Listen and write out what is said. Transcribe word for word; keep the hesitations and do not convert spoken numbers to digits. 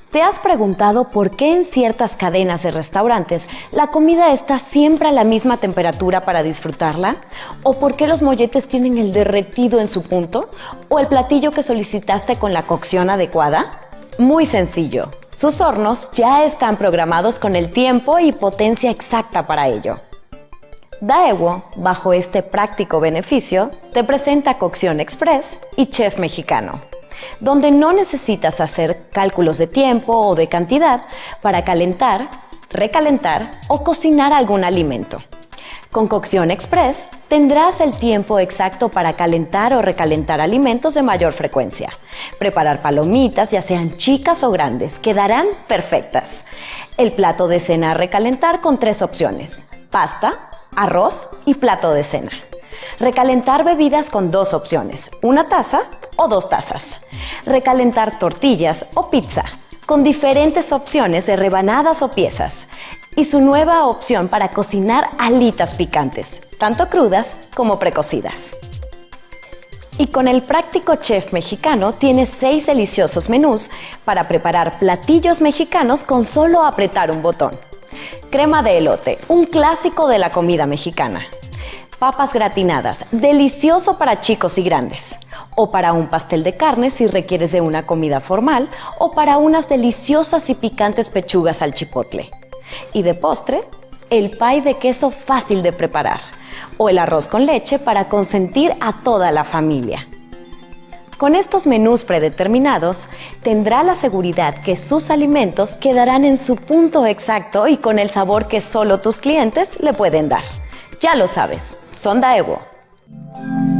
¿Te has preguntado por qué en ciertas cadenas de restaurantes la comida está siempre a la misma temperatura para disfrutarla? ¿O por qué los molletes tienen el derretido en su punto? ¿O el platillo que solicitaste con la cocción adecuada? Muy sencillo. Sus hornos ya están programados con el tiempo y potencia exacta para ello. Daewoo, bajo este práctico beneficio, te presenta Cocción Express y Chef Mexicano, donde no necesitas hacer cálculos de tiempo o de cantidad para calentar, recalentar o cocinar algún alimento. Con Cocción Express tendrás el tiempo exacto para calentar o recalentar alimentos de mayor frecuencia. Preparar palomitas, ya sean chicas o grandes, quedarán perfectas. El plato de cena a recalentar con tres opciones: pasta, arroz y plato de cena. Recalentar bebidas con dos opciones: una taza o dos tazas. Recalentar tortillas o pizza, con diferentes opciones de rebanadas o piezas. Y su nueva opción para cocinar alitas picantes, tanto crudas como precocidas. Y con el práctico Chef Mexicano tienes seis deliciosos menús para preparar platillos mexicanos con solo apretar un botón. Crema de elote, un clásico de la comida mexicana. Papas gratinadas, delicioso para chicos y grandes. O para un pastel de carne si requieres de una comida formal, o para unas deliciosas y picantes pechugas al chipotle. Y de postre, el pie de queso fácil de preparar, o el arroz con leche para consentir a toda la familia. Con estos menús predeterminados, tendrá la seguridad que sus alimentos quedarán en su punto exacto y con el sabor que solo tus clientes le pueden dar. Ya lo sabes, son Daewoo.